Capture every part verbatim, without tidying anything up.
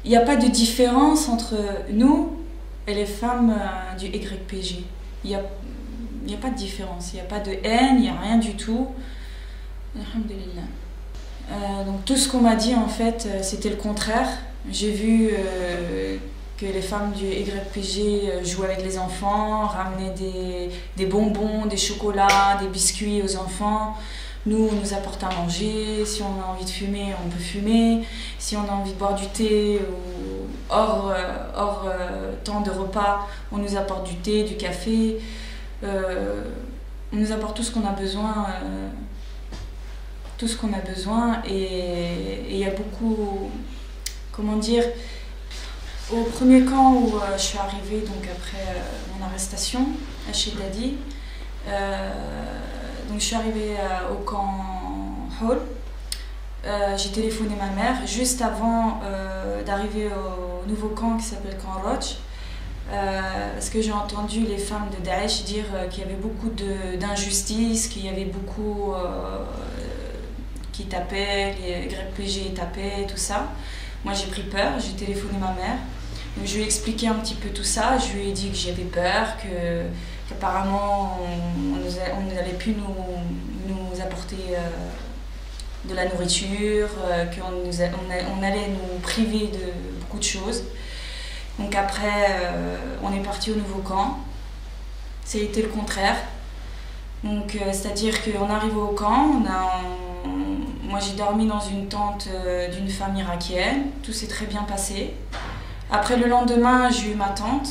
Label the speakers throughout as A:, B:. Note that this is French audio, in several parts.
A: il n'y a pas de différence entre nous et les femmes euh, du Y P G. Il n'y a, il y a pas de différence, il n'y a pas de haine, il n'y a rien du tout. Alhamdulillah. Euh, donc tout ce qu'on m'a dit en fait, c'était le contraire. J'ai vu euh, que les femmes du Y P G jouaient avec les enfants, ramenaient des, des bonbons, des chocolats, des biscuits aux enfants. Nous, on nous apporte à manger. Si on a envie de fumer, on peut fumer. Si on a envie de boire du thé ou hors, hors euh, temps de repas, on nous apporte du thé, du café. Euh, on nous apporte tout ce qu'on a besoin. Euh, tout ce qu'on a besoin. Et il y a beaucoup, comment dire, au premier camp où euh, je suis arrivée, donc après euh, mon arrestation à Shedadi, euh, donc je suis arrivée euh, au camp Hall. Euh, j'ai téléphoné ma mère juste avant euh, d'arriver au nouveau camp qui s'appelle Camp Roch, euh, parce que j'ai entendu les femmes de Daesh dire euh, qu'il y avait beaucoup d'injustice, qu'il y avait beaucoup euh, qui tapaient, les Y P G tapaient, tout ça. Moi j'ai pris peur, j'ai téléphoné ma mère. Donc, je lui ai expliqué un petit peu tout ça, je lui ai dit que j'avais peur, que qu'apparemment on, on n'allait plus nous, nous apporter euh, de la nourriture, euh, qu'on nous a, on, on allait nous priver de beaucoup de choses. Donc après, euh, on est parti au nouveau camp. C'était le contraire. Donc euh, c'est-à-dire qu'on arrive au camp, on a, on, moi j'ai dormi dans une tente euh, d'une femme irakienne, tout s'est très bien passé. Après le lendemain, j'ai eu ma tante.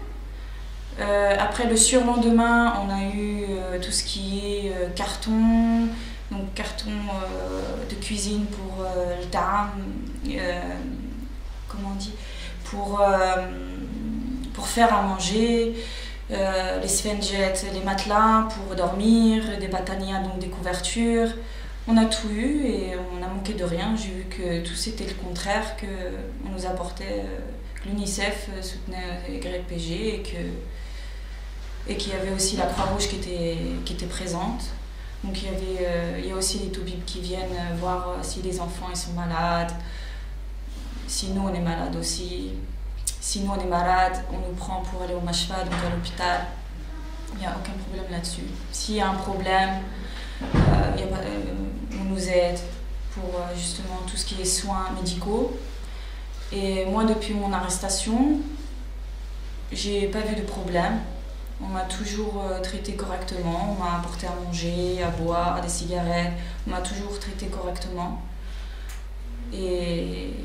A: Euh, après le surlendemain, on a eu euh, tout ce qui est euh, carton, donc carton euh, de cuisine pour euh, le ta'am, euh, comment on dit, pour, euh, pour faire à manger, euh, les sfenjettes, les matelas pour dormir, des batanias, donc des couvertures. On a tout eu et on a manqué de rien. J'ai vu que tout c'était le contraire, qu'on nous apportait, euh, que l'UNICEF soutenait les Y P G et que et qu'il y avait aussi la Croix-Rouge qui était, qui était présente. Donc il y, avait, euh, il y a aussi les toubibs qui viennent voir euh, si les enfants ils sont malades, si nous on est malade aussi. Si nous on est malade, on nous prend pour aller au mashfa, donc à l'hôpital. Il n'y a aucun problème là-dessus. S'il y a un problème, euh, il y a pas, euh, on nous aide pour euh, justement tout ce qui est soins médicaux. Et moi depuis mon arrestation, j'ai pas vu de problème. On m'a toujours euh, traité correctement, on m'a apporté à manger, à boire, des cigarettes, on m'a toujours traité correctement. Et, et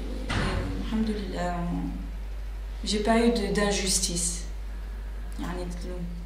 A: alhamdoulilah, j'ai pas eu d'injustice.